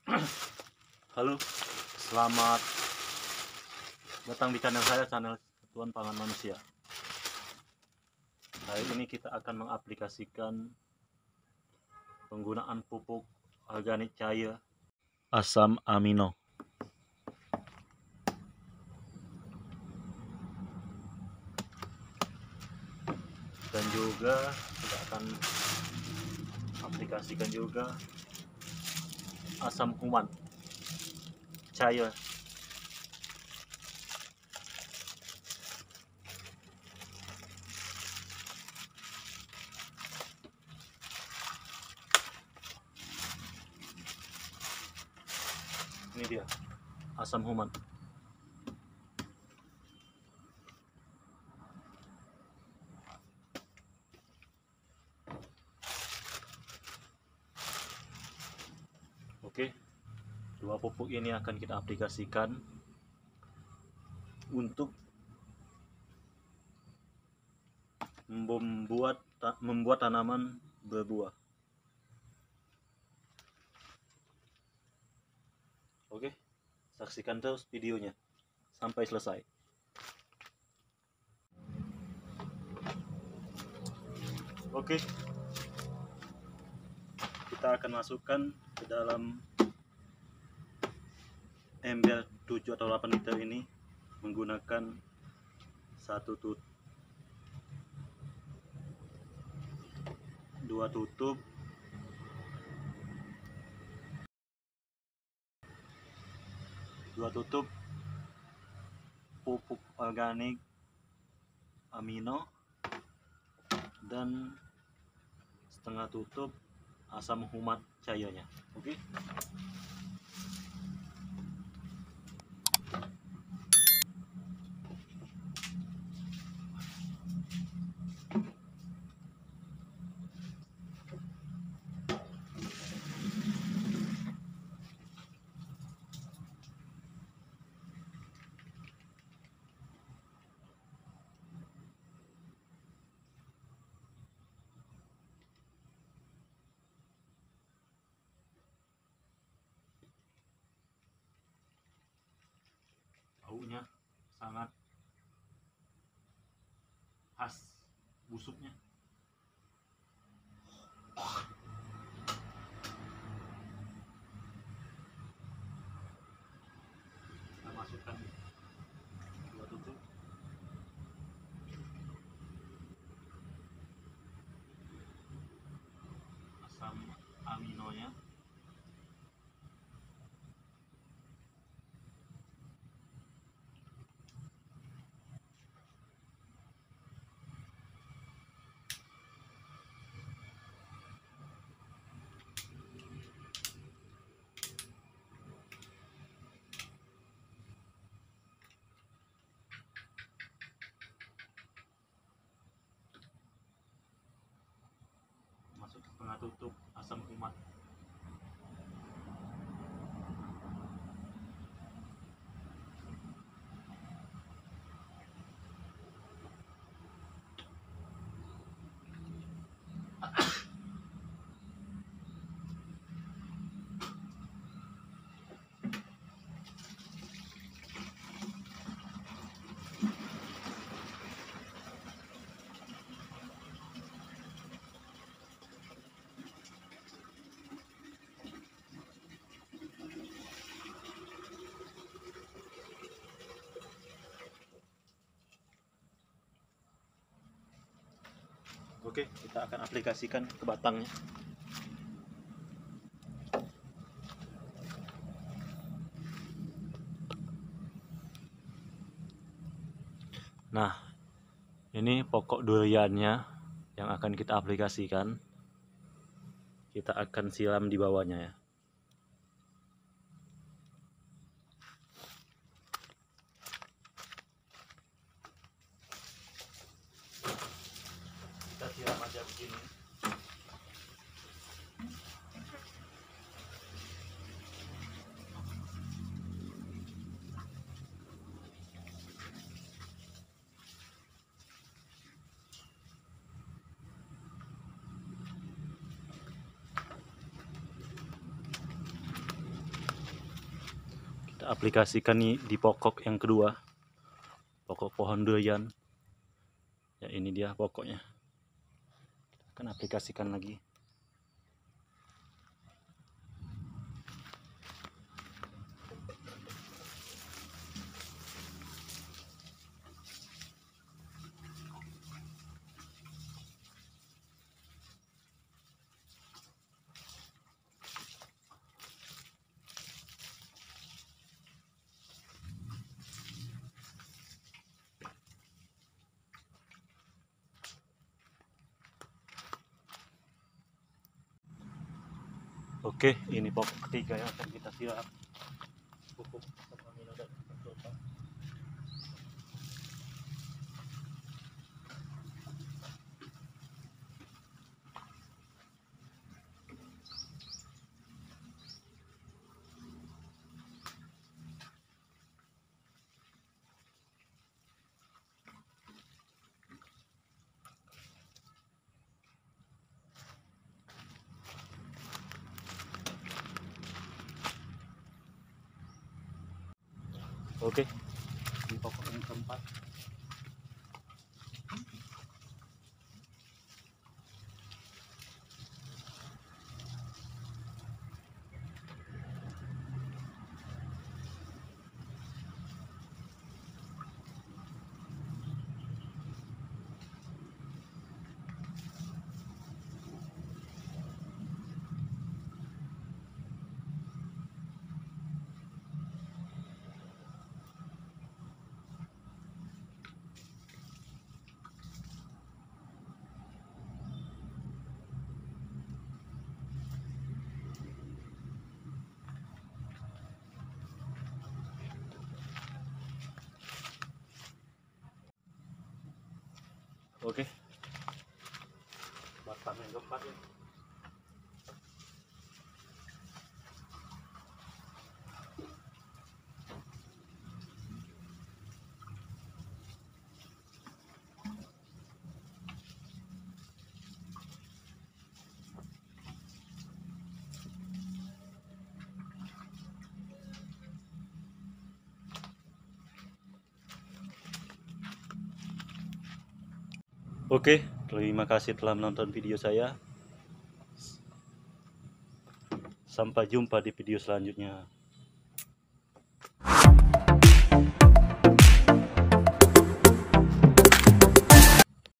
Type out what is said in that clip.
Halo, selamat datang di channel saya, channel Satuan Pangan Manusia. Hari ini kita akan mengaplikasikan penggunaan pupuk organik cair asam amino. Dan juga kita akan aplikasikan juga asam human cair. Ini dia asam human. Oke, dua pupuk ini akan kita aplikasikan untuk membuat tanaman berbuah. Oke, saksikan terus videonya sampai selesai. Oke, kita akan masukkan ke dalam ember 7 atau 8 liter ini menggunakan dua tutup pupuk organik amino dan setengah tutup asam humat cairnya. Oke. Baunya sangat khas, busuknya. Kita masukkan dua tutup asam aminonya. Masuk setengah tutup asam humat. Oke, kita akan aplikasikan ke batangnya. Nah, ini pokok duriannya yang akan kita aplikasikan. Kita akan siram di bawahnya ya. Kita siram aja begini. aplikasikan nih di pokok yang kedua, pokok pohon durian. Ya ini dia pokoknya. Akan aplikasikan lagi. Oke, ini pokok ketiga yang akan kita siram pupuk amino dan fosfat. Oke, ini pokok yang keempat. Oke, batang yang keempat ya. Oke, terima kasih telah menonton video saya. Sampai jumpa di video selanjutnya.